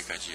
开机了。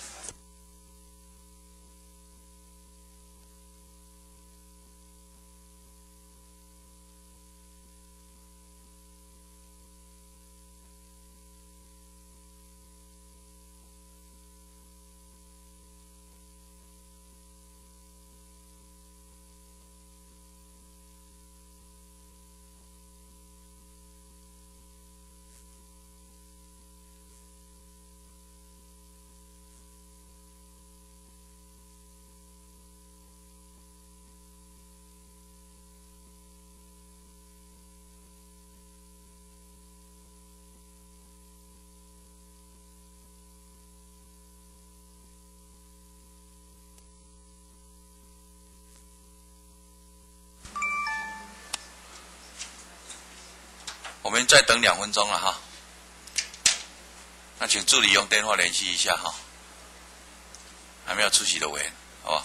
我们再等2分钟了哈，那请助理用电话联系一下哈，还没有出席的委员，好吧？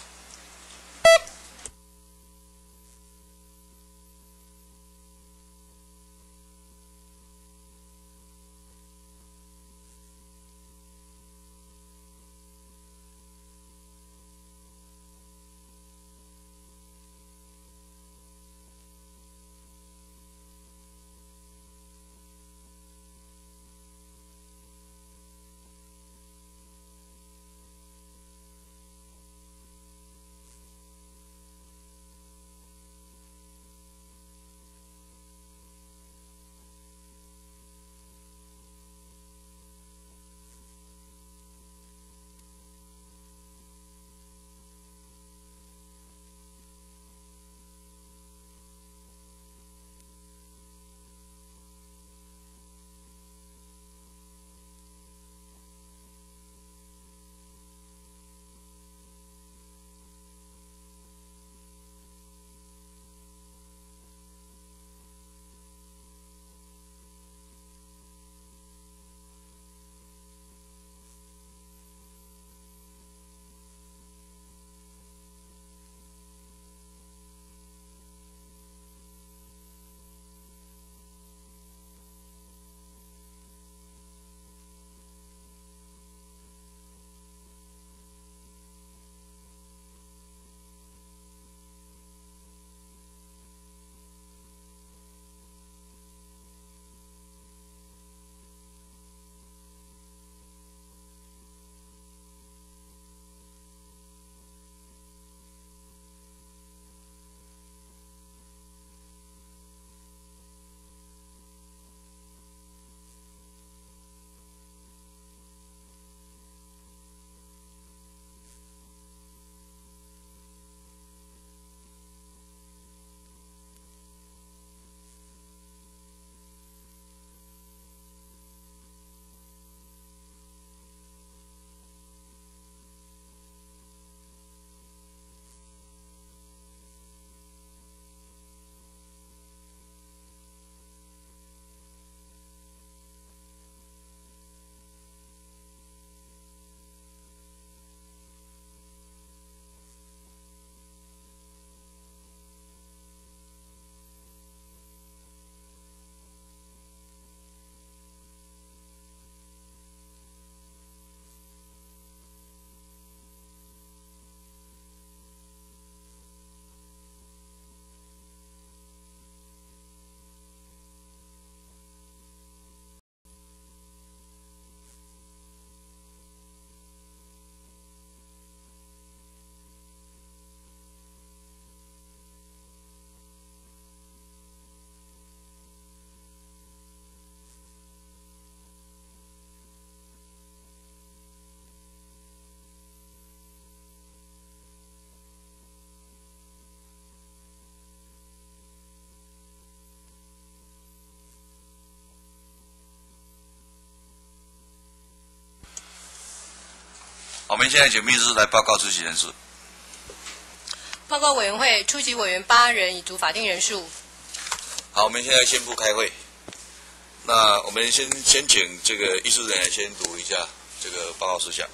我们现在请秘书来报告出席人数。 报告委员会，出席委员8人，已足法定人数。 好，我们现在宣布开会。那我们先请这个议事人员先读一下这个报告事项。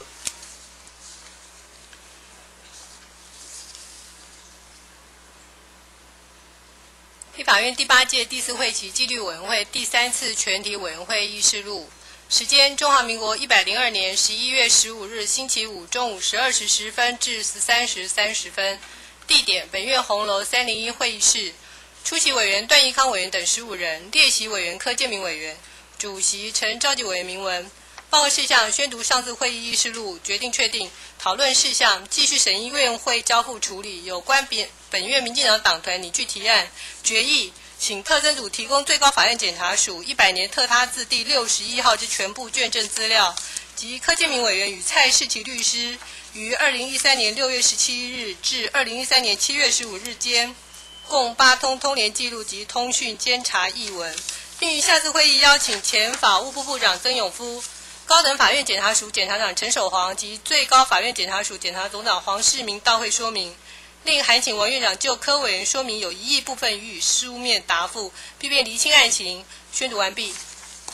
立法院第8届第4会期纪律委员会第3次全体委员会议事录时间：中华民国102年11月15日星期五中午12时10分至13时30分。地点：本院红楼301会议室。出席委员段宜康委员等15人，列席委员柯建铭委员，主席陈召集委员明文。报告事项：宣读上次会议议事录，决定确定讨论事项，继续审议委员会交付处理有关本院民进党党团拟具提案决议，请特侦组提供最高法院检察署100年特他字第61号之全部卷证资料，及柯建铭委员与蔡世奇律师于2013年6月17日至2013年7月15日间共8通通联记录及通讯监察译文，并于下次会议邀请前法务部部长曾永夫、高等法院检察署检察长陈守煌及最高法院检察署检察总长黄世明到会说明，另函请王院长就柯委员说明有异议部分予以书面答复，并便厘清案情。宣读完毕。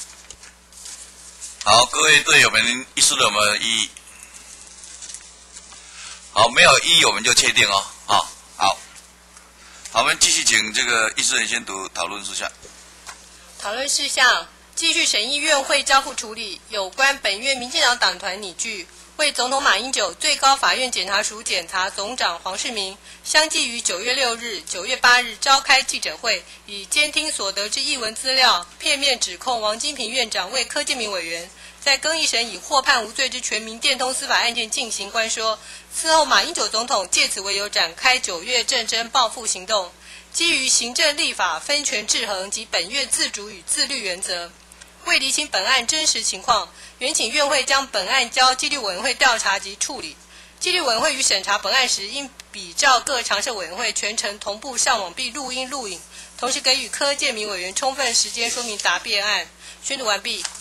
好，各位队友们，议事有没有异议？好，没有异议我们就确定哦。好，我们继续请这个议事人先读讨论事项。 讨论事项：继续审议院会交付处理有关本院民进党党团拟具为总统马英九、最高法院检察署检察总长黄世明相继于9月6日、9月8日召开记者会，以监听所得之译文资料，片面指控王金平院长为柯建铭委员在更一审以获判无罪之全民电通司法案件进行关说。此后，马英九总统借此为由展开9月政侦报复行动，基于行政立法分权制衡及本院自主与自律原则，为厘清本案真实情况，原请院会将本案交纪律委员会调查及处理。纪律委员会于审查本案时，应比照各常设委员会全程同步上网并录音录影，同时给予柯建铭委员充分时间说明答辩案。宣读完毕。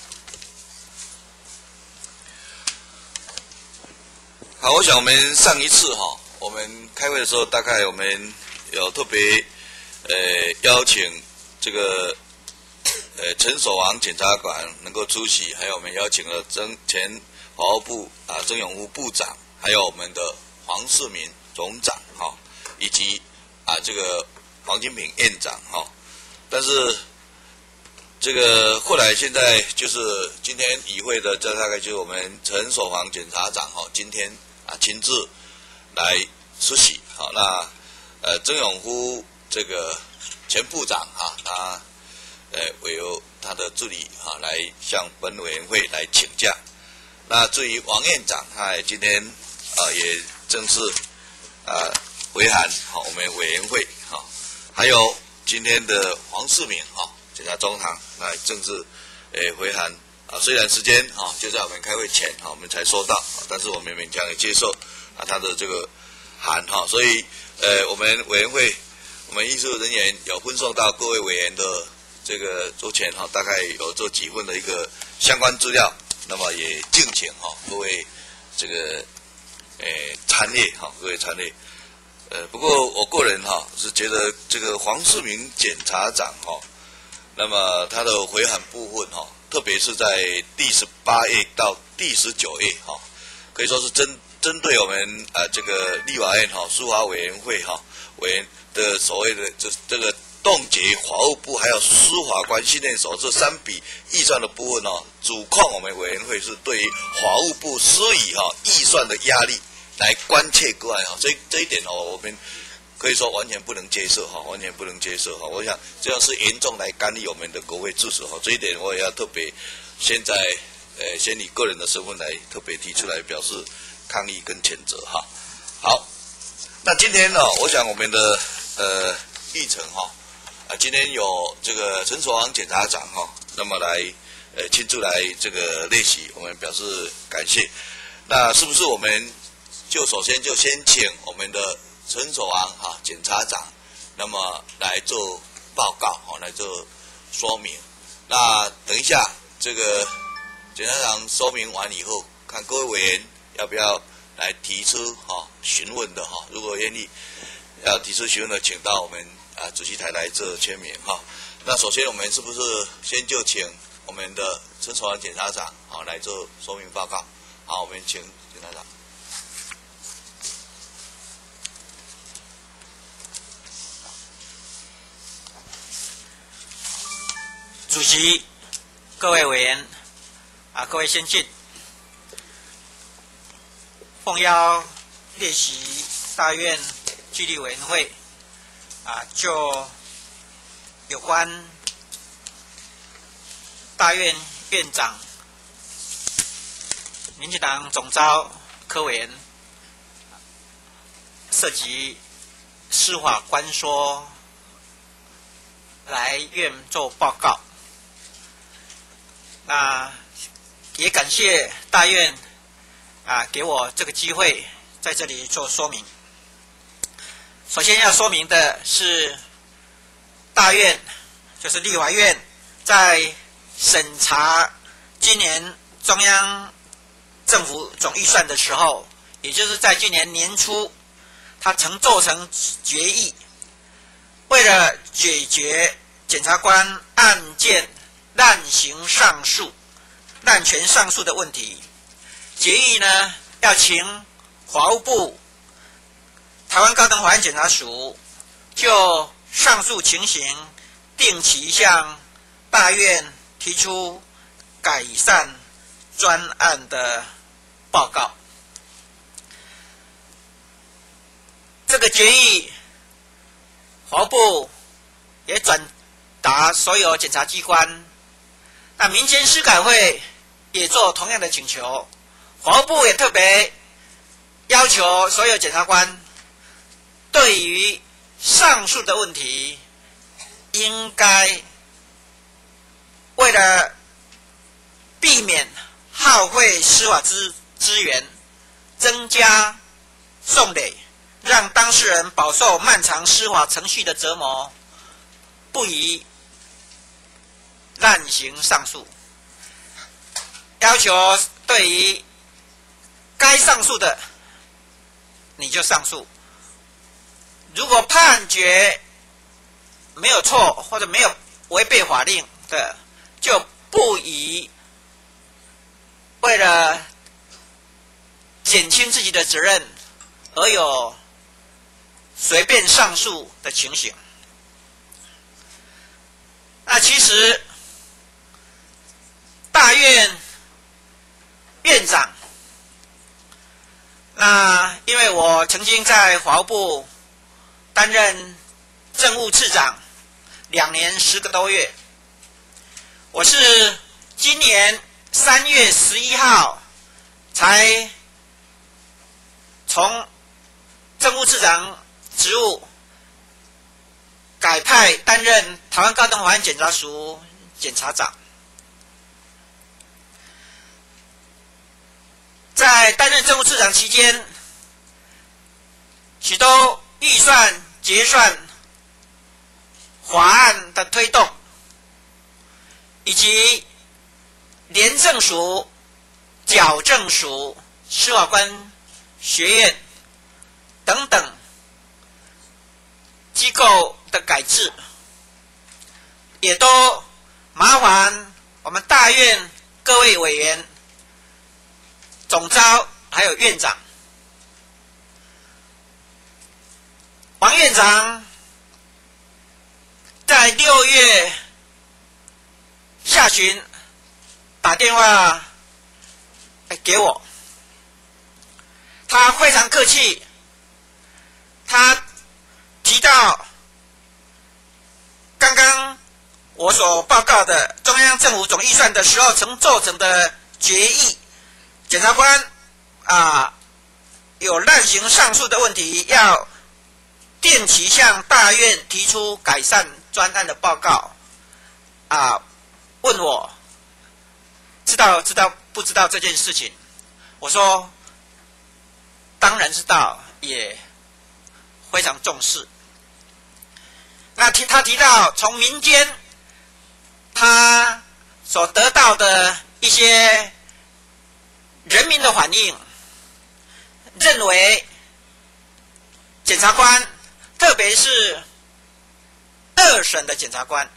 好，我想我们上一次我们开会的时候，大概我们有特别邀请这个陈守煌检察官能够出席，还有我们邀请了前法务部曾永夫部长，还有我们的黄世明总长以及这个王金平院长但是这个后来现在就是今天议会的，这大概就是我们陈守煌检察长今天亲自来出席。好，那曾永夫这个前部长他委由他的助理来向本委员会来请假。那至于王院长，他也今天也正式回函我们委员会还有今天的黄世明检察总长来正式回函虽然时间就在我们开会前我们才收到，但是我们勉强也接受他的这个函所以我们委员会我们议事人员有分送到各位委员的这个桌前大概有这几份的一个相关资料，那么也敬请各位这个参阅各位参阅。不过我个人是觉得这个黄世明检察长那么他的回函部分特别是在第18页到第19页可以说是针对我们这个立法院司法委员会委员的所谓的这个冻结法务部还有司法官训练所这3笔预算的部分主控我们委员会是对于法务部施以预算的压力来关切个案这一点我们可以说完全不能接受完全不能接受我想这样是严重来干预我们的国会秩序这一点我也要特别现在先以个人的身份来特别提出来表示抗议跟谴责好，那今天我想我们的议程今天有这个陈守煌检察长那么来亲自来这个列席，我们表示感谢。那是不是我们首先先请我们的陈守煌检察长那么来做报告来做说明。那等一下这个检察长说明完以后，看各位委员要不要来提出询问的如果愿意要提出询问的，请到我们主席台来做签名那首先我们是不是先就请我们的陈守煌检察长来做说明报告？好，我们请检察长。 主席、各位委员， 各位先进，奉邀列席大院纪律委员会就有关大院院长民进党总召柯委员涉及司法官说来院做报告。那也感谢大院给我这个机会在这里做说明。首先要说明的是，大院就是立法院在审查今年中央政府总预算的时候，也就是在今年年初，他曾做成决议，为了解决检察官案件滥行上诉、滥权上诉的问题，决议呢要请法务部、台湾高等法院检察署就上述情形定期向大院提出改善专案的报告。这个决议，法务部也转达所有检察机关，那民间司改会也做同样的请求，法务部也特别要求所有检察官对于上述的问题，应该为了避免耗费司法资源，增加讼累，让当事人饱受漫长司法程序的折磨，不宜滥行上诉。要求对于该上诉的，你就上诉。如果判决没有错或者没有违背法令的，就不宜为了减轻自己的责任而有随便上诉的情形。那其实大院院长，那因为我曾经在法务部担任政务次长2年10个多月，我是今年3月11号才从政务次长职务改派担任台湾高等法院检察署检察长。在担任政务次长期间，许多预算、决算、法案的推动，以及廉政署、矫正署、司法官学院等等机构的改制，也都麻烦我们大院各位委员、总召还有院长。王院长在6月下旬打电话给我，他非常客气，他提到刚刚我所报告的中央政府总预算的时候曾做成的决议，检察官有滥行上诉的问题，要定期向大院提出改善专案的报告。问我知道不知道这件事情？我说当然知道，也非常重视。那他提到从民间他所得到的一些人民的反应，认为检察官，特别是2审的检察官，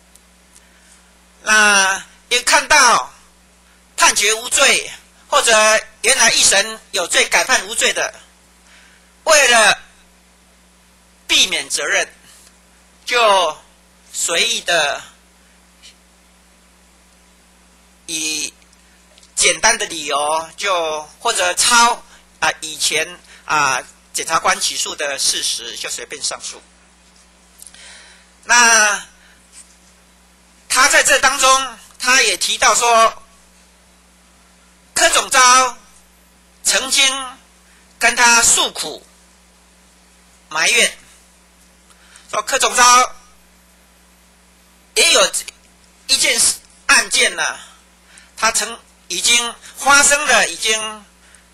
那也看到判决无罪，或者原来1审有罪改判无罪的，为了避免责任，就随意的以简单的理由或者抄以前检察官起诉的事实就随便上诉。那他在这当中，他也提到说，柯总召曾经跟他诉苦埋怨，说柯总召也有一件案件呢，他已经发生了，已经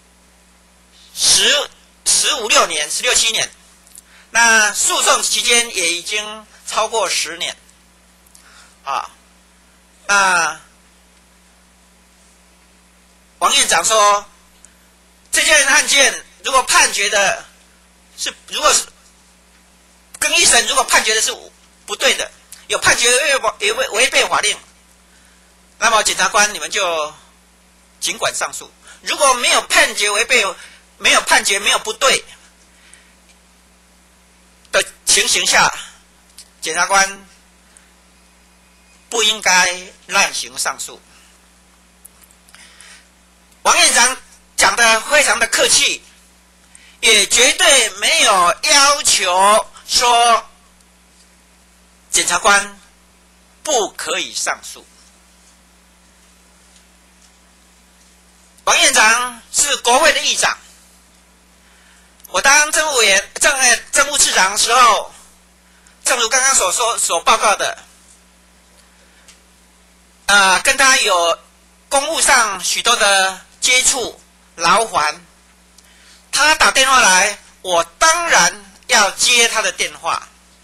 15、16年、16、17年，那诉讼期间也已经超过10年，那王院长说，这件案件如果判决的如果是更一审如果判决的是不对的，有判决违背法令，那么检察官你们就尽管上诉。如果没有判决违背，没有判决没有不对的情形下，检察官不应该滥行上诉。王院长讲得非常的客气，也绝对没有要求说检察官不可以上诉。王院长是国会的议长，我当政务次长的时候，正如刚刚所报告的，跟他有公务上许多的接触劳烦，他打电话来，我当然要接他的电话。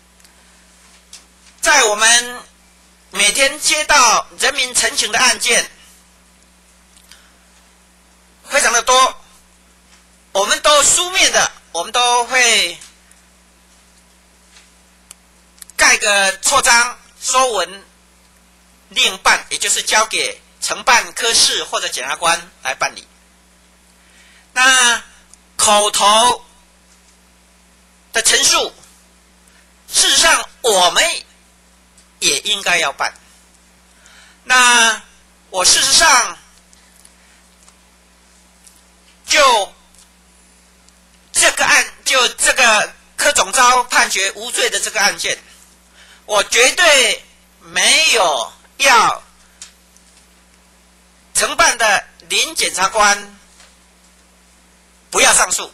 在我们每天接到人民陈情的案件非常的多，我们都书面的，我们都会盖个错章说文另办，也就是交给承办科室或者检察官来办理。那口头的陈述，事实上我们也应该要办。那我事实上就这个柯总召判决无罪的这个案件，我绝对没有要承办的林检察官不要上诉。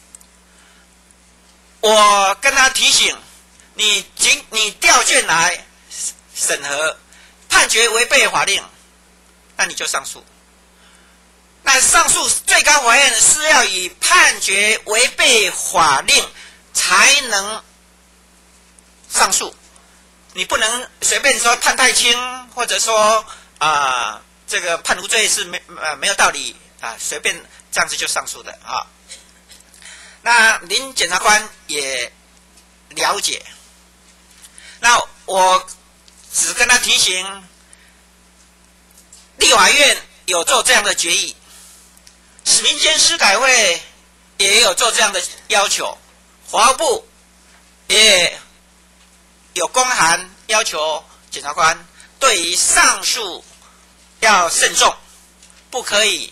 我跟他提醒，你调卷来审核，判决违背法令，那你就上诉。那上诉最高法院是要以判决违背法令才能上诉，你不能随便说判太轻，或者说这个判无罪是没有道理随便这样子就上诉的那林检察官也了解，那我只跟他提醒，立法院有做这样的决议，民间司改会也有做这样的要求，法务部也有公函要求检察官对于上诉要慎重，不可以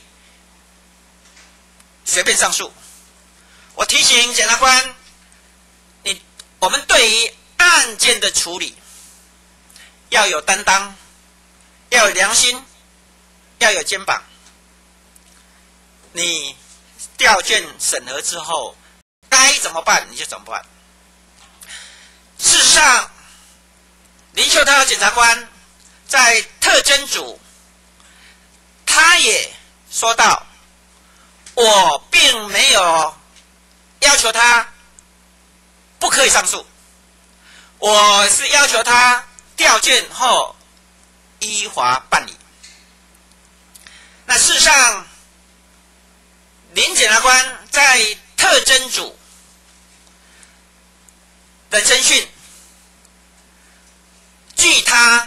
随便上诉。我提醒检察官，我们对于案件的处理要有担当，要有良心，要有肩膀。你调卷审核之后该怎么办你就怎么办。事实上，林秀涛检察官在特侦组他也说到，我并没有要求他不可以上诉，我是要求他调卷后依法办理。那事实上，林检察官在特侦组的侦讯，据他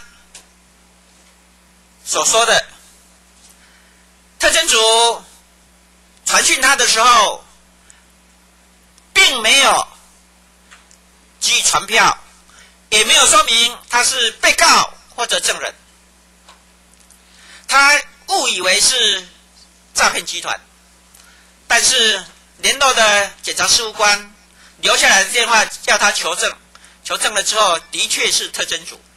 所说的，特侦组传讯他的时候，并没有寄传票，也没有说明他是被告或者证人，他误以为是诈骗集团。但是联络的检察事务官留下来的电话叫他求证，求证了之后的确是特侦组。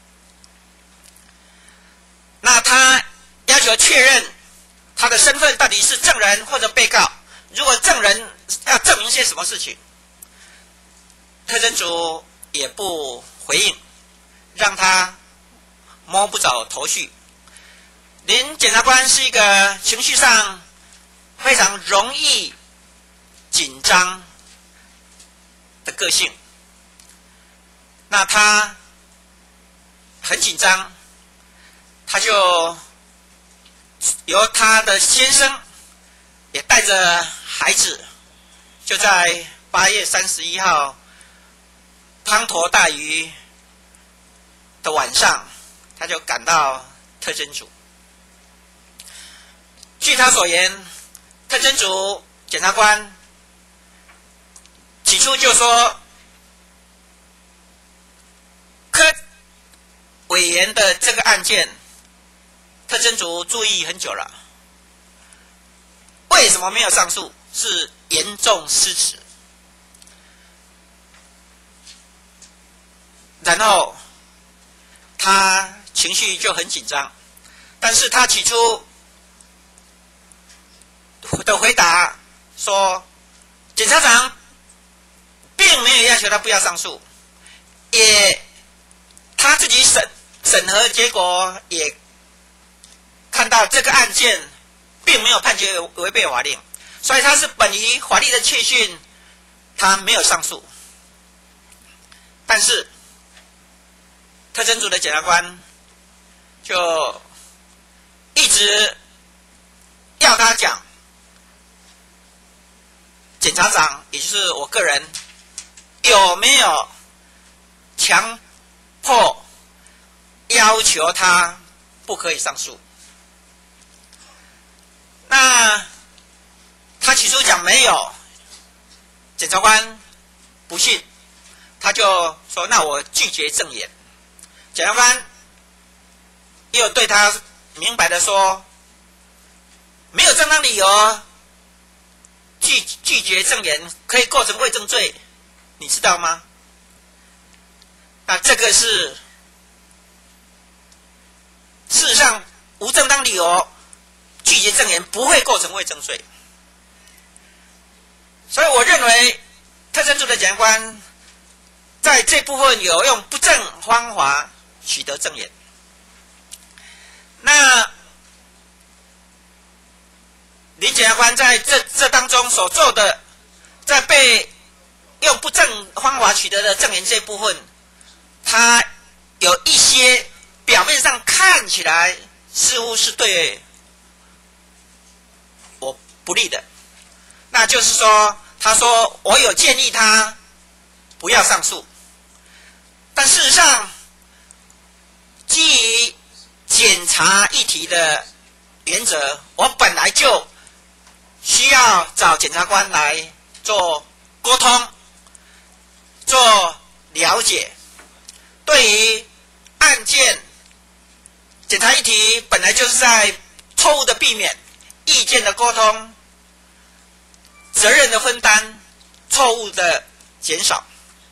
那他要求确认他的身份到底是证人或者被告，如果证人要证明些什么事情，特侦组也不回应，让他摸不着头绪。林检察官是一个情绪上非常容易紧张的个性，那他很紧张，他就由他的先生也带着孩子，就在8月31号滂沱大雨的晚上，他就赶到特侦组。据他所言，特侦组检察官起初就说，柯委员的这个案件，特侦组注意很久了，为什么没有上诉？是严重失职。然后他情绪就很紧张，但是他起初的回答说，检察长并没有要求他不要上诉，也他自己审核结果也看到这个案件并没有判决违背法令，所以他是本于法律的确信，他没有上诉。但是特侦组的检察官就一直要他讲，检察长也就是我个人有没有强迫要求他不可以上诉。那他起初讲没有，检察官不信，他就说那我拒绝证言。检察官又对他明白的说，没有正当理由拒绝证言可以构成伪证罪，你知道吗？那这个是事实上无正当理由拒绝证言不会构成伪证罪。所以我认为特侦组的检察官在这部分有用不正方法取得证言。那林检察官在这当中所做的，在被用不正方法取得的证言这部分，他有一些表面上看起来似乎是对我不利的，那就是说，他说我有建议他不要上诉，但事实上，基于检察议题的原则，我本来就需要找检察官来做沟通、做了解。对于案件检察议题，本来就是在错误的避免、意见的沟通、责任的分担、错误的减少。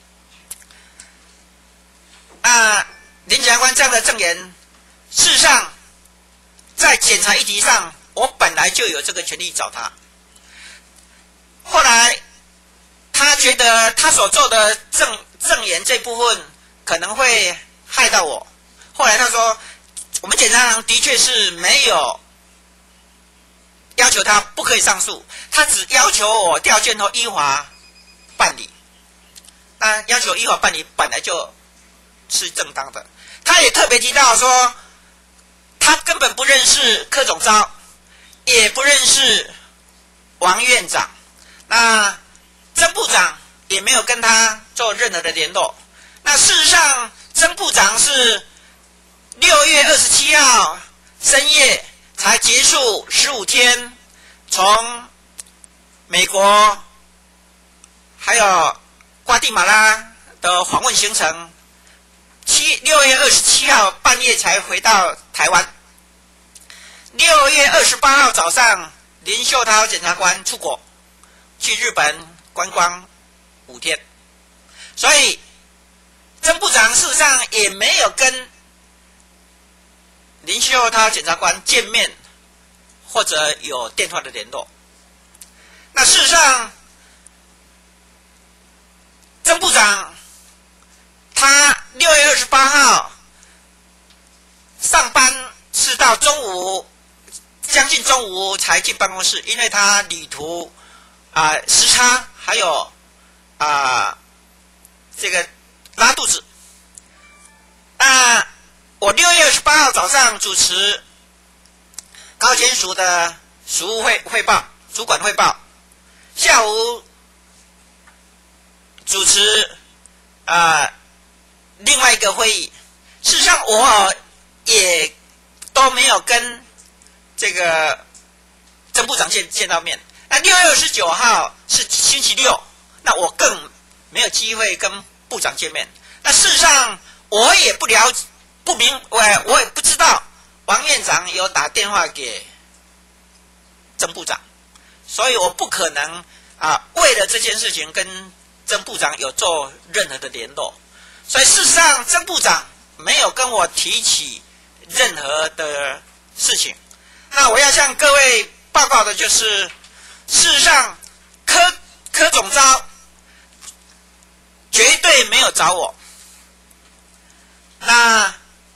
那林检察官这样的证言，事实上在检察议题上，我本来就有这个权利找他。后来他觉得他所做的证言这部分可能会害到我，后来他说，我们检察长的确是没有要求他不可以上诉，他只要求我调卷后依法办理。那要求依法办理本来就是正当的。他也特别提到说，他根本不认识柯总召，也不认识王院长，那曾部长也没有跟他做任何的联络。那事实上，曾部长是6月27号深夜才结束15天从美国还有瓜地马拉的访问行程，6月27号半夜才回到台湾。6月28号早上林秀涛检察官出国去日本观光5天，所以曾部长事实上也没有跟林秀涛检察官见面，或者有电话的联络。那事实上，曾部长他6月28号上班是到中午，将近中午才进办公室，因为他旅途时差，还有这个拉肚子。我6月28号早上主持高检署的署务汇报，主管汇报，下午主持另外一个会议。事实上，我也都没有跟这个曾部长见到面。那6月29号是星期六，那我更没有机会跟部长见面。那事实上，我也不明，我也不知道王院长有打电话给曾部长，所以我不可能为了这件事情跟曾部长有做任何的联络。所以事实上，曾部长没有跟我提起任何的事情。那我要向各位报告的就是，事实上柯总召绝对没有找我。那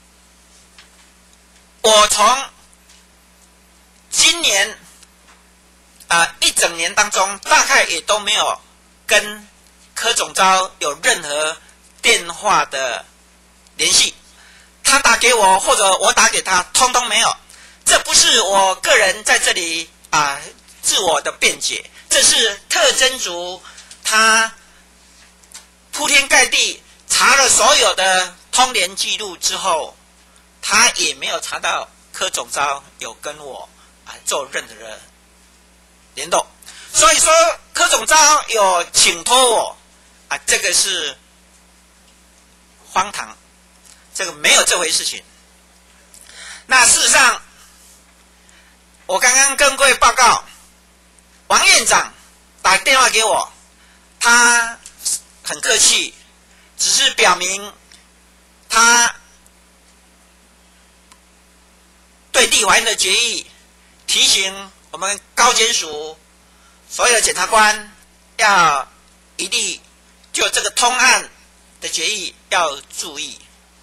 我从今年一整年当中，大概也都没有跟柯总召有任何电话的联系。他打给我或者我打给他，通通没有。这不是我个人在这里自我的辩解，这是特侦组他铺天盖地查了所有的通联记录之后，他也没有查到柯总召有跟我做任何的联络。所以说柯总召有请托我这个是荒唐，这个没有这回事情。那事实上，我刚刚跟各位报告，王院长打电话给我，他很客气，只是表明他对立法院的决议提醒我们高检署所有的检察官要一律就这个通案的决议要注意。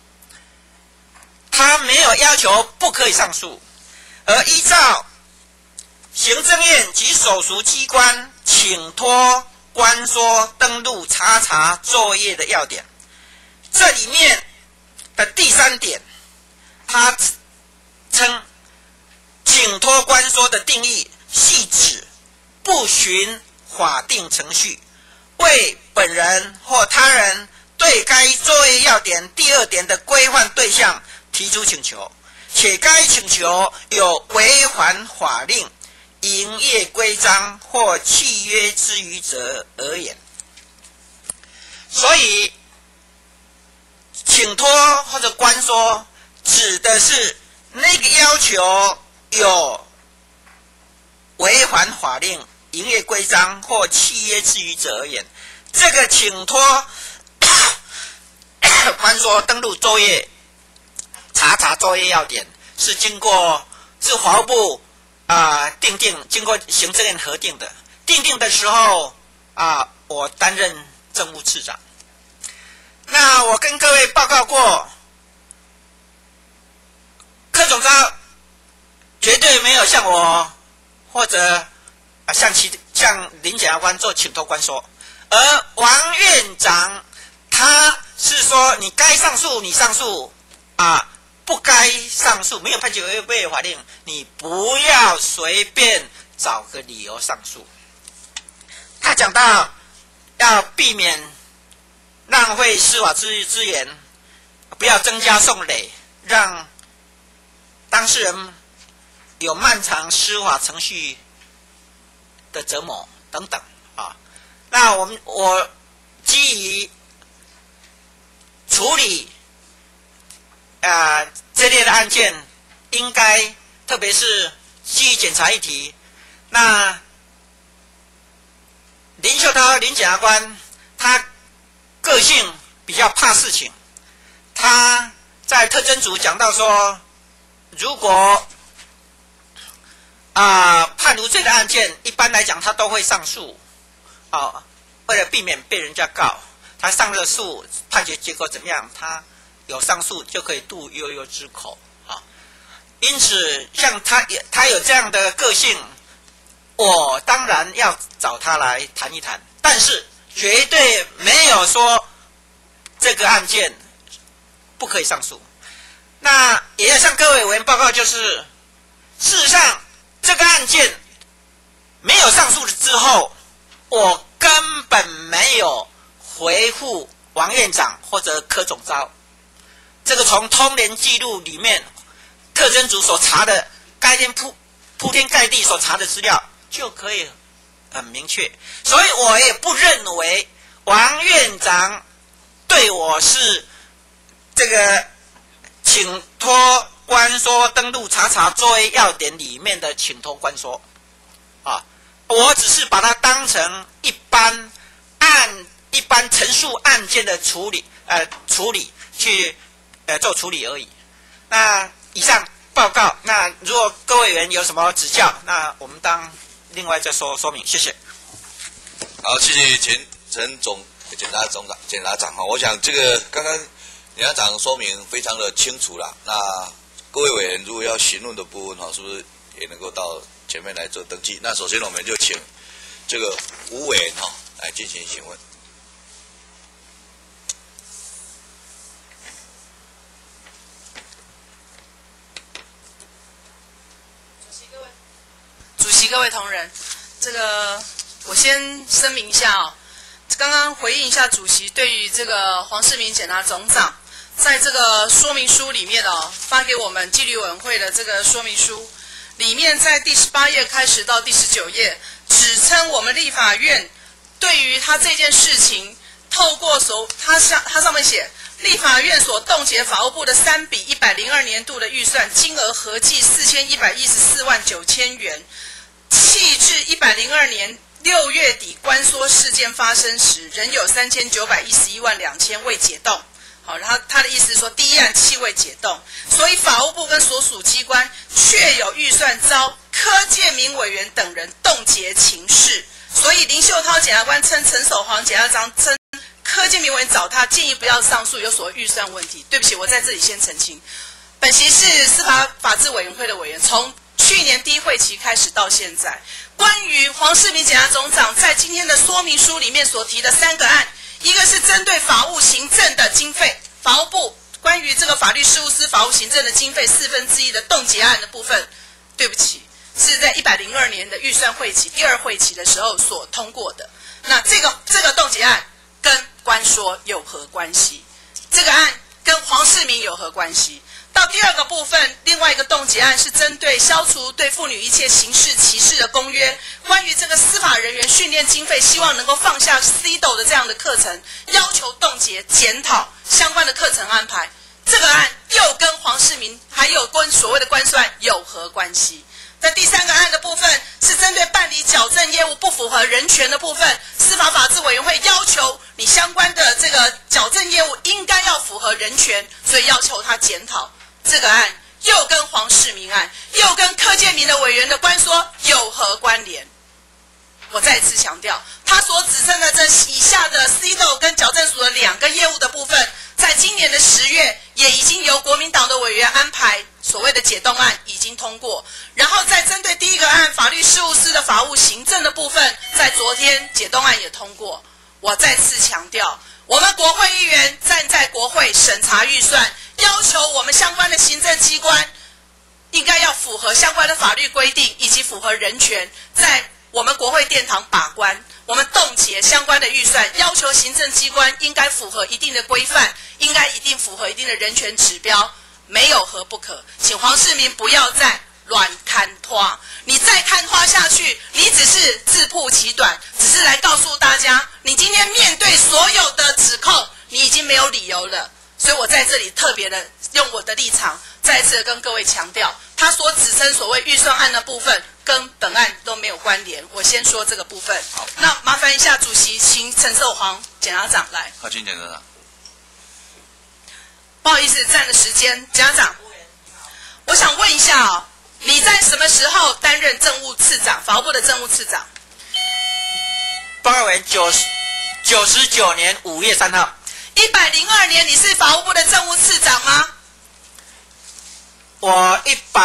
他没有要求不可以上诉，而依照行政院及所属机关请托、关说、登录、查作业的要点，这里面的第3点，他称请托关说的定义系指不循法定程序，为本人或他人对该作业要点第2点的规范对象提出请求，且该请求有违反法令、营业规章或契约之余者而言。所以请托或者关说指的是那个要求有违反法令、营业规章或契约之余者而言。这个请托关说、登录作业、查作业要点是经过法务部经过行政院核定的。订定的时候我担任政务次长。那我跟各位报告过，柯总召绝对没有向我或者向林检察官做请托关说，而王院长他是说你该上诉你上诉不该上诉没有判决违背法令，你不要随便找个理由上诉。他讲到要避免浪费司法资源，不要增加讼累，让当事人有漫长司法程序的折磨等等那我基于处理这类的案件，应该特别是基于检察议题， 那林秀涛林检察官，他个性比较怕事情，他在特侦组讲到说，如果判无罪的案件，一般来讲他都会上诉，为了避免被人家告，他上了诉，判决结果怎么样，他有上诉就可以渡悠悠之口因此，像他有这样的个性，我当然要找他来谈一谈，但是绝对没有说这个案件不可以上诉。那也要向各位委员报告，就是事实上这个案件没有上诉之后，我根本没有回复王院长或者柯总召。这个从通联记录里面特侦组所查的，该天铺天盖地所查的资料就可以很明确，所以我也不认为王院长对我是这个请托关说登录查作为要点里面的请托关说我只是把它当成一般陈述案件的处理去做处理而已。那以上报告，那如果各位委员有什么指教，那我们当另外再说明，谢谢。 好，谢谢陈总检察长我想这个刚刚检察长说明非常的清楚啦。那各位委员如果要询问的部分是不是也能够到前面来做登记？那首先我们就请这个吴委员来进行询问。 主席、各位同仁，这个我先声明一下刚刚回应一下主席对于这个黄世明检察总长在这个说明书里面发给我们纪律委员会的这个说明书里面，在第18页开始到第19页，指称我们立法院对于他这件事情，透过他上面写立法院所冻结法务部的3笔102年度的预算金额合计4114万9千元。弃至102年6月底关说事件发生时，仍有3911万2千未解冻。好，然后他的意思是说，第一案弃未解冻，所以法务部跟所属机关确有预算遭柯建铭委员等人冻结情事。所以林秀涛检察官称陈守煌检察长称柯建铭委员找他建议不要上诉，有所谓预算问题。对不起，我在这里先澄清，本席是司法法制委员会的委员，从去年第一会期开始到现在，关于黄世明检察总长在今天的说明书里面所提的3个案，一个是针对法务行政的经费，法务部关于这个法律事务司法务行政的经费1/4的冻结案的部分，对不起，是在102年的预算会期第2会期的时候所通过的。那这个冻结案跟关说有何关系？这个案跟黄世明有何关系？到第2个部分，另外一个冻结案是针对消除对妇女一切刑事歧视的公约，关于这个司法人员训练经费，希望能够放下 CEDO 的这样的课程，要求冻结检讨相关的课程安排。这个案又跟黄世明还有跟所谓的关说案有何关系？在第3个案的部分是针对办理矫正业务不符合人权的部分，司法法制委员会要求你相关的这个矫正业务应该要符合人权，所以要求他检讨。这个案又跟黄世明案，又跟柯建铭的委员的关说有何关联？我再次强调，他所指称的这以下的 CEDO 跟矫正署的2个业务的部分，在今年的10月也已经由国民党的委员安排所谓的解冻案已经通过，然后再针对第1个案法律事务司的法务行政的部分，在昨天解冻案也通过。我再次强调，我们国会议员站在国会审查预算，要求我们相关的行政机关应该要符合相关的法律规定以及符合人权，在我们国会殿堂把关，我们冻结相关的预算，要求行政机关应该符合一定的规范，应该一定符合一定的人权指标，没有何不可。请黄世明不要再乱看拖，你再看拖下去，你只是自曝其短，只是来告诉大家，你今天面对所有的指控，你已经没有理由了。所以我在这里特别的用我的立场再次跟各位强调，他所指称所谓预算案的部分跟本案都没有关联。我先说这个部分。 好， 那麻烦一下主席，请陈寿煌检察长来。 好，请检察长。 不好意思，占了时间，检察长，我想问一下哦，你在什么时候担任政务次长，法务部的政务次长？ 报告委员99年5月3号。 102年你是法务部的政务次长吗？ 我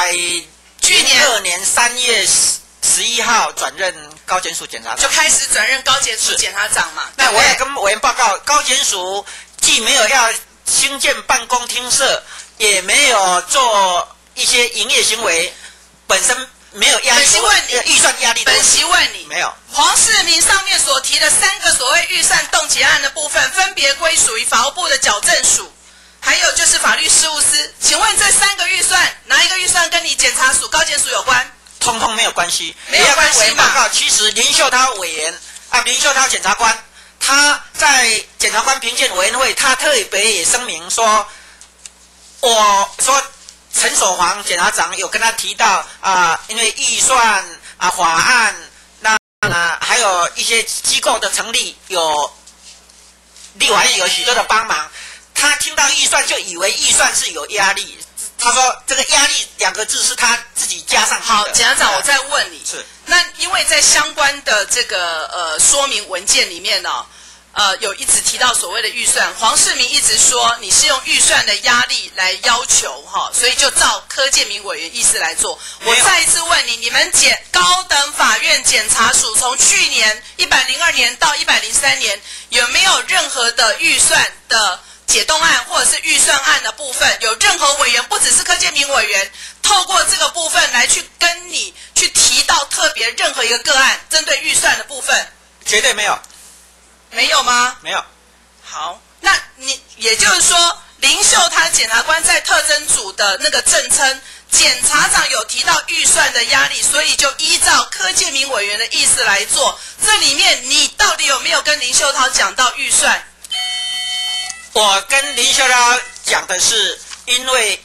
102年3月11号转任高检署检察长， 就开始转任高检署检察长嘛。 那我也跟委员报告，高检署既没有要兴建办公厅舍，也没有做一些营业行为，本身没有压力。 本席问你， 预算压力。 本席问你， 没有。 黄世明上面所提的3个所谓预算冻结案的部分，分别归属于法务部的矫正署，还有就是法律事务司。请问这3个预算，哪一个预算跟你检察署、高检署有关？ 通通没有关系。 没有关系嘛。 报告，其实林秀涛委员林秀涛检察官。他在检察官评鉴委员会，他特别也声明说，我说陈守煌检察长有跟他提到因为预算法案，那还有一些机构的成立，有立法院有许多的帮忙，他听到预算就以为预算是有压力。他说这个压力2个字是他自己加上去的。 好，检察长，我再问你， 是那因为在相关的这个说明文件里面呢，有一直提到所谓的预算，黄世明一直说你是用预算的压力来要求哈，所以就照柯建铭委员意思来做。我再一次问你，你们高等法院检察署从去年102年到103年，有没有任何的预算的解冻案或者是预算案的部分，有任何委员，不只是柯建铭委员，透过这个部分来去跟你去提到特别任何一个个案，针对预算的部分？ 绝对没有。 没有吗？ 没有。 好，那你也就是说，林秀他检察官在特侦组的那个证称，检察长有提到预算的压力，所以就依照柯建铭委员的意思来做。这里面你到底有没有跟林秀涛讲到预算？ 我跟林秀涛讲的是，因为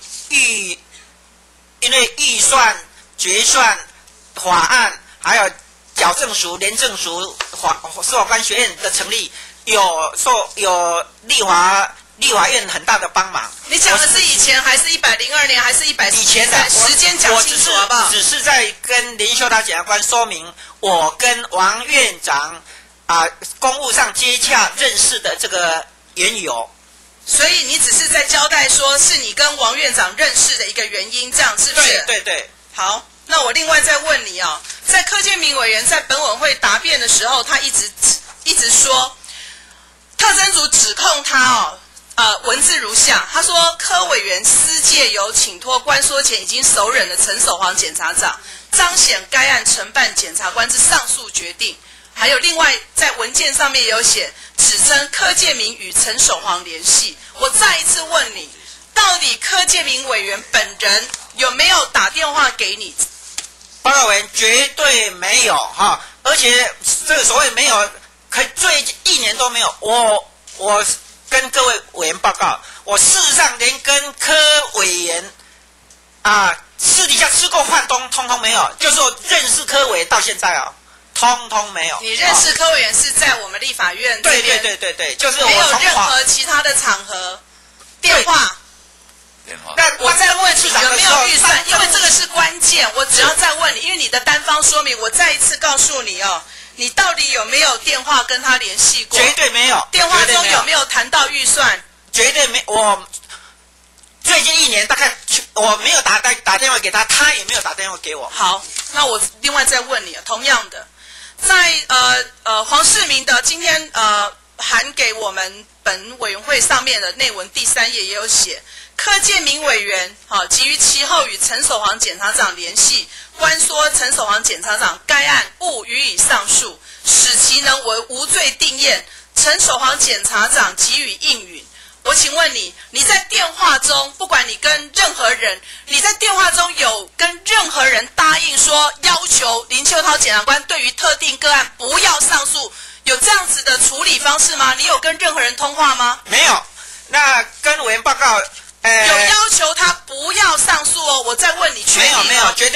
预算、决算、法案，还有矫正署、廉政署、司法官学院的成立，有立法院很大的帮忙。 你讲的是以前还是102年还是113？ 以前的时间讲清楚好不好？ 只是在跟林秀涛检察官说明，我跟王院长公务上接洽认识的这个缘由。 所以你只是在交代说是你跟王院长认识的一个原因，这样是不是？ 对对。 好，那我另外再问你啊，在柯建铭委员在本委会答辩的时候，他一直说，特侦组指控他文字如下，他说柯委员私借由请托关说前已经熟稔的陈守煌检察长，彰显该案承办检察官之上诉决定。还有另外在文件上面有写，指称柯建铭与陈守煌联系。我再一次问你，到底柯建铭委员本人有没有打电话给你？ 报告委员绝对没有哈，而且这个所谓没有，最近1年都没有。我跟各位委员报告，我事实上连跟柯委员私底下吃过饭通通没有，就是我认识柯委员到现在通通没有。 你认识柯委员是在我们立法院这边？ 对，就是我没有任何其他的场合电话。那我再问你有没有预算，因为这个是关键。我只要再问你，因为你的单方说明，我再一次告诉你你到底有没有电话跟他联系过？ 绝对没有。 电话中有没有谈到预算？ 绝对没。我最近1年大概我没有打电话给他，他也没有打电话给我。 好，那我另外再问你，同样的，在黄世明的今天函给我们本委员会上面的内文第3页也有写，柯建铭委员急于其后与陈守煌检察长联系，关说陈守煌检察长该案勿予以上诉，使其能为无罪定验。陈守煌检察长给予应允。我请问你，你在电话中，不管你跟任何人，你在电话中有跟任何人答应说要求林秀涛检察官对于特定个案不要上诉，有这样子的处理方式吗？你有跟任何人通话吗？ 没有。那跟委员报告， 有要求他不要上诉我再问你，确定没有，绝对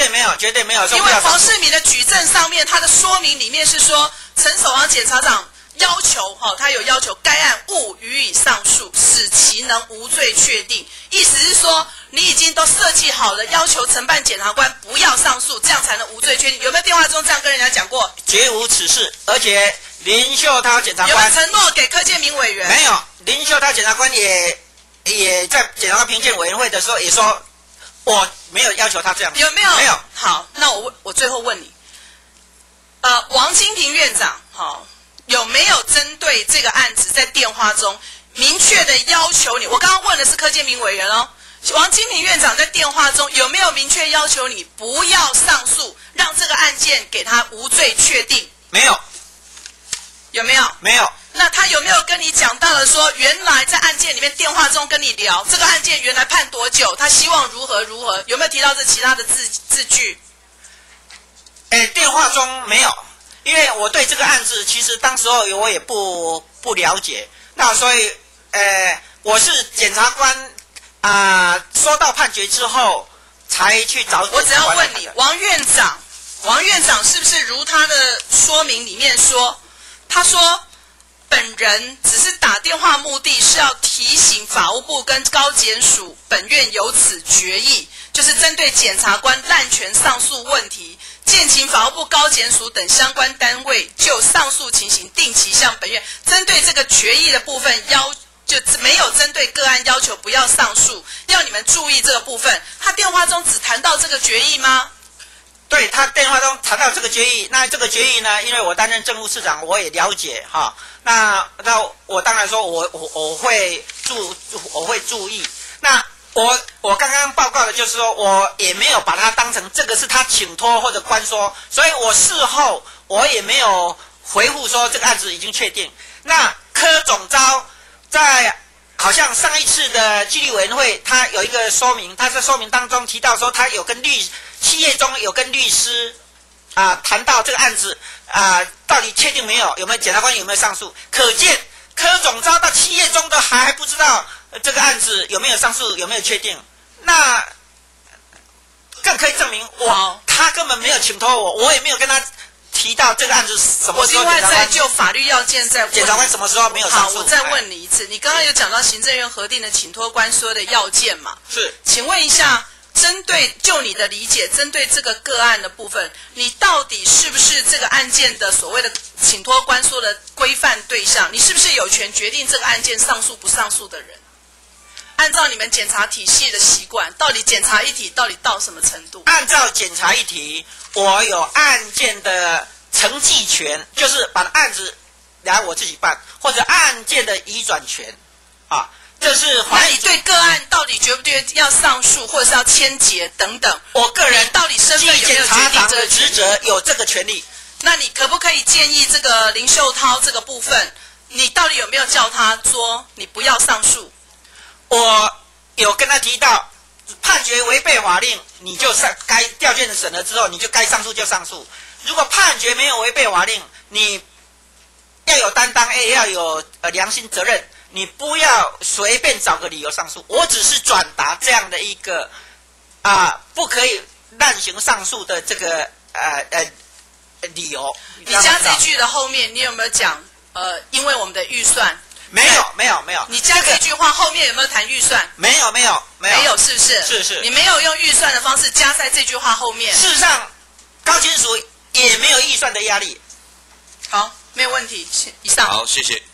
对没有，绝对没有说因为不要上诉。 黄世明的举证上面，他的说明里面是说，陈守王检察长要求他有要求该案勿予以上诉，使其能无罪确定。意思是说，你已经都设计好了，要求承办检察官不要上诉，这样才能无罪确定。有没有电话中这样跟人家讲过？ 绝无此事，而且林秀涛检察有没有官承诺给柯建铭委员？ 没有，林秀涛检察官也在检察官评鉴委员会的时候也说，我没有要求他这样。 有没有？ 没有。 好，那我最后问你，王金平院长，有没有针对这个案子在电话中明确的要求你？我刚刚问的是柯建铭委员哦，王金平院长在电话中有没有明确要求你不要上诉，让这个案件给他无罪确定？ 没有。 有没有？ 没有。 那他有没有跟你讲到了说，原来在案件里面电话中跟你聊这个案件原来判多久，他希望如何如何？有没有提到这其他的字句？ 电话中没有，因为我对这个案子其实当时候我也不了解，那所以我是检察官收到判决之后才去找。 我只要问你，王院长是不是如他的说明里面说，他说本人只是打电话目的是要提醒法务部跟高检署本院有此决议，就是针对检察官滥权上诉问题，建请法务部、高检署等相关单位就上诉情形定期向本院针对这个决议的部分就没有针对个案要求不要上诉，要你们注意这个部分。他电话中只谈到这个决议吗？ 对，他电话中谈到这个决议，那这个决议呢，因为我担任政务市长，我也了解哈。那我当然说我会注意。那我刚刚报告的就是说，我也没有把它当成这个是他请托或者官说，所以我事后我也没有回复说这个案子已经确定。那柯总召在好像上一次的纪律委员会，他有一个说明，他在说明当中提到说，他有跟企业中有跟律师谈到这个案子到底确定没有，有没有检察官有没有上诉？可见柯总召到企业中都还不知道这个案子有没有上诉，有没有确定，那更可以证明他根本没有请托我也没有跟他提到这个案子什么时候我另外再就法律要件再问检察官什么时候没有上诉？ 好，我再问你一次，你刚刚有讲到行政院核定的请托官说的要件嘛？ 是， 请问一下，就你的理解，针对这个个案的部分，你到底是不是这个案件的所谓的请托官说的规范对象？你是不是有权决定这个案件上诉不上诉的人？按照你们检察体系的习惯，到底检察一体到底到什么程度？ 按照检察一体，我有案件的承继权，就是把案子来我自己办，或者案件的移转权这是那你对个案到底决不决要上诉，或者是要签结等等？ 我个人到底身份有没有检察长的决定这个职责有这个权利？ 那你可不可以建议这个林秀涛这个部分，你到底有没有叫他说你不要上诉？ 我有跟他提到，判决违背法令，你就该调卷审了之后，你就该上诉就上诉。如果判决没有违背法令，你要有担当，也要有良心责任，你不要随便找个理由上诉。我只是转达这样的一个不可以滥行上诉的这个理由。 你加这句的后面，你有没有讲因为我们的预算？ 没有。 你加这句话后面有没有谈预算？ 没有， 是不是？ 是。 你没有用预算的方式加在这句话后面。 事实上，高检署也没有预算的压力。 好，没有问题。以上。 好，谢谢。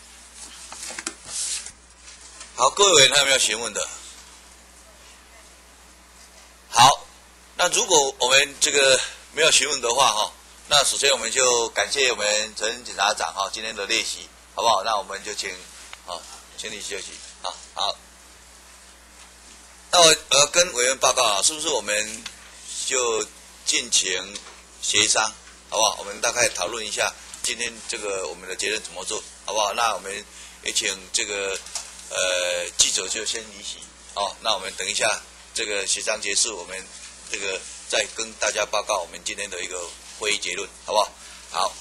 好，各位委员还有没有询问的？好，那如果我们这个没有询问的话那首先我们就感谢我们陈检察长今天的列席，好不好？那我们就请你休息好。那我跟委员报告是不是我们就尽情协商，好不好？我们大概讨论一下今天这个我们的结论怎么做，好不好？那我们也请这个记者就先离席那我们等一下这个协商结束，我们这个再跟大家报告我们今天的一个会议结论，好不好？好。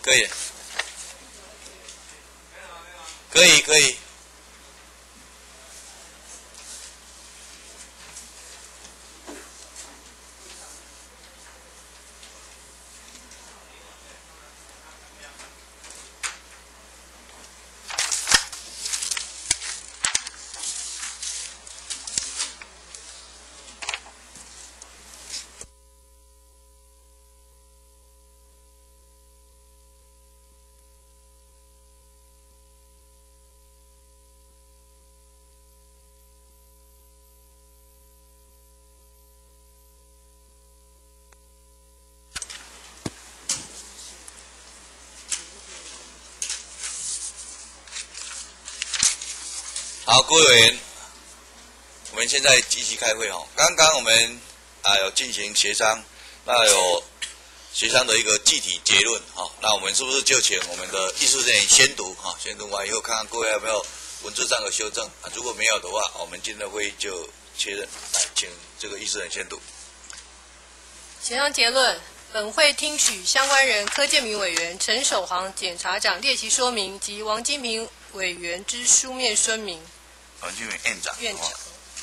可以，可以，可以。好，各位委员，我们现在继续开会哦。刚刚我们有进行协商，那有协商的一个具体结论哈。那我们是不是就请我们的议事人员先读哈？先读完以后，看看各位有没有文字上的修正啊？如果没有的话，我们今天的会议就确认。来，请这个议事人员先读。 协商结论：本会听取相关人柯建铭委员、陈守航检察长列席说明及王金平委员之书面说明。 王金平院长。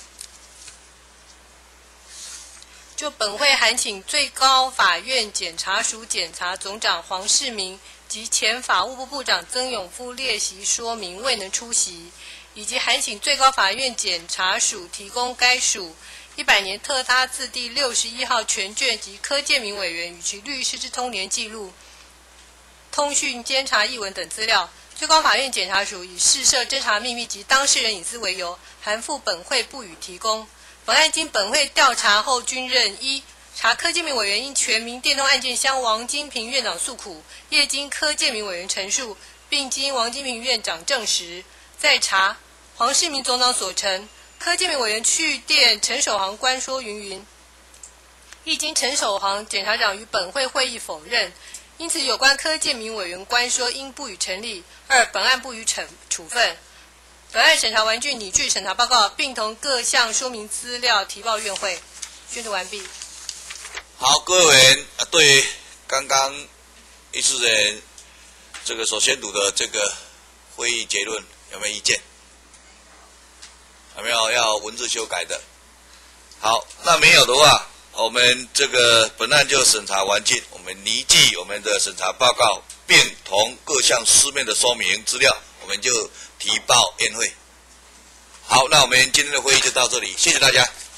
就本会函请最高法院检察署检察总长黄世明及前法务部部长曾永富列席说明未能出席，以及函请最高法院检察署提供该署100年特他字第61号全卷及柯建铭委员与其律师之通联记录、通讯监察译文等资料。最高法院检察署以事涉侦查秘密及当事人隐私为由，函复本会不予提供。本案经本会调查后均认：一、查柯建铭委员因全民电动案件向王金平院长诉苦，业经柯建铭委员陈述，并经王金平院长证实。再查黄世明总长所陈，柯建铭委员去电陈守航官说云云，亦经陈守航检察长于本会会议否认。因此，有关柯建铭委员官说应不予成立。二、本案不予处分。本案审查完竣，拟具审查报告，并同各项说明资料提报院会。宣读完毕。 好，各位委员，对刚刚议事人员这个所宣读的这个会议结论有没有意见？有没有要文字修改的？好，那没有的话，我们这个本案就审查完竣，我们拟具我们的审查报告，并同各项书面的说明资料，我们就提报院会。好，那我们今天的会议就到这里，谢谢大家。